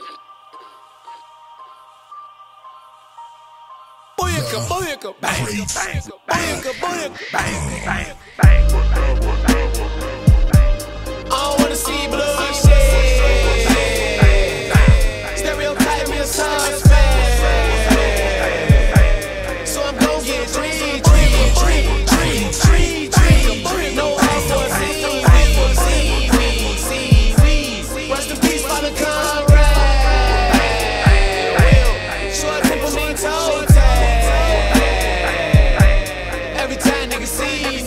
Booyaka, booyaka, bang, bang, booyaka, booyaka, bang, bang, bang. I don't wanna see bloodshed. Stereotype me a suspect. So I'm gon' get treat. No house for see. Rest in peace, Father Conrad. Short temper me toe tag. Every time niggas see me.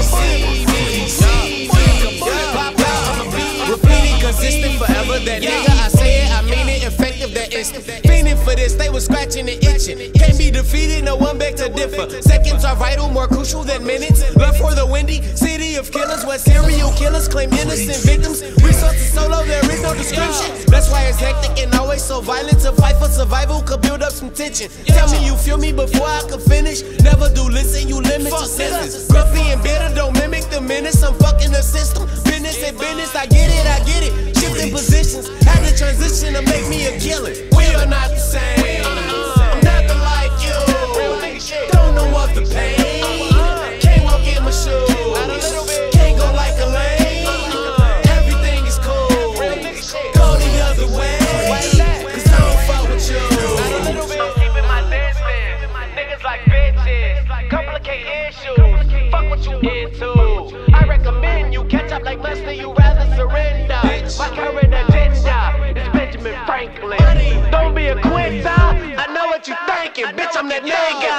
Pop out, I'ma be repeating, consistent, forever that nigga. I say it, I mean it, effective, that instant. Fiending for this, they was scratching and itching. Can't be defeated, no one beg to differ. Seconds are vital, more crucial than minutes. Love for the windy city of killers, where serial killers claim innocent victims. Resources solo, there is no description. That's why it's hectic and always so violent. To fight for survival could build up some tension. Tell me you feel me before I can finish. Never do listen, you limit your senses. Grumpy and bitter, don't mimic the menace. I'm fucking the system. Business and business, I get it. Shifting positions, had to transition to make me a killer. We are not the same. I'm nothing like you. Don't know of the pain. Can't walk in my shoes. Can't go like a lane. Everything is cool. Go the other way. Cause I don't fuck with you. I'm keeping my distance. Niggas like bitches. Complicate issues. Fuck what you into. I recommend you catch up like Lester. You rather surrender. My current agenda is Benjamin Franklin. Don't be a quitter. I know what you thinking. Bitch, I'm that nigga.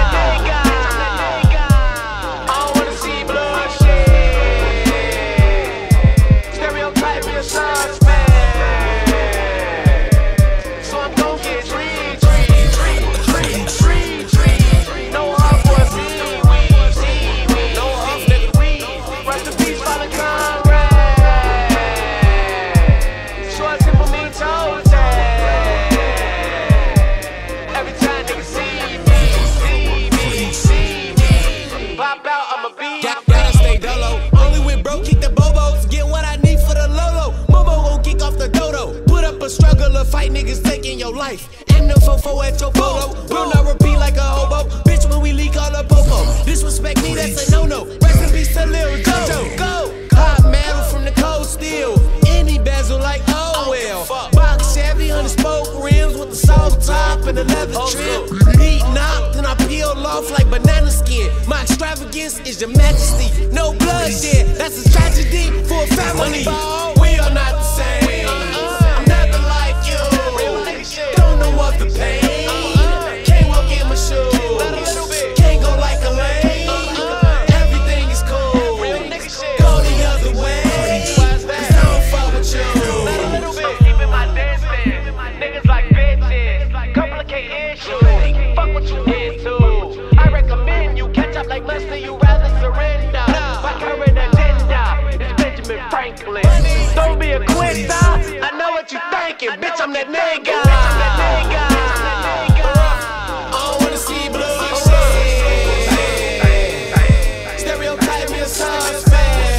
I don't wanna see bloodshed. Stereotype me a suspect. So I'm gon' get treat. No off for seaweed. No off, nigga. Rest in peace, Father Conrad. Short simple me toe tag. Every time niggas see me. Pop out, I'ma be. Gotta stay dolo. Only with bro, kick the bobos. Get what I need for the Lolo. Momo gon' kick off the dodo. Put up a struggle or fight, niggas taking your life. And the fofo at your polo. Will not repeat like a hobo. Bitch, when we leak all the popo. Disrespect me, that's a no-no. Rest in peace to Lil Jojo. Go! Hot metal from the cold steel. Any bezel like oh well. Box Chevy on the spoke rims with the soft top and the leather trim. Heat knocked and I peel off like banana skin. My extravagance is your majesty. No bloodshed, that's a tragedy for a family. We are not the same. I'm nothing like you. Don't know of the pain. Can't walk in my shoes. Can't go like a lane. Everything is cool. Go the other way. Cause I don't fuck with you. I'm keeping my distance. Niggas like bitches. Complicate issues. Fuck what you into. I recommend you catch up like Lester. You rather surrender. My current agenda is Benjamin Franklin. Don't be a quitter. I know what you thinking. Bitch, I'm that nigga. I don't wanna see bloodshed. Stereotype me a suspect.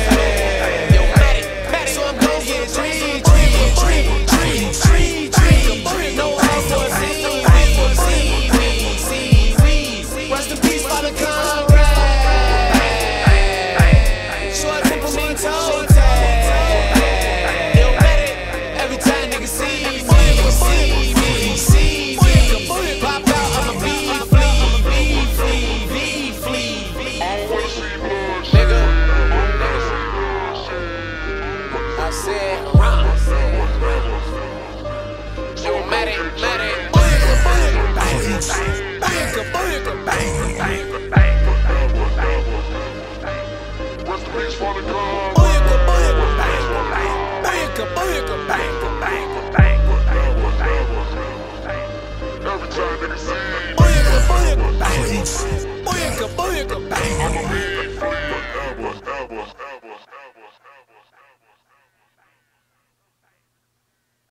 So I'm gon' get treat. No house for seaweed. Rest in peace, Father Conrad. Short temper me toe tag. Every time niggas see me. Pop out, I'ma be flee. Nigga, I said run. You mad it. Booyaka, bang. Rest in peace, Father God. Booyaka, bang. Every time niggas see me, Booyaka, bang. I'ma be free forever.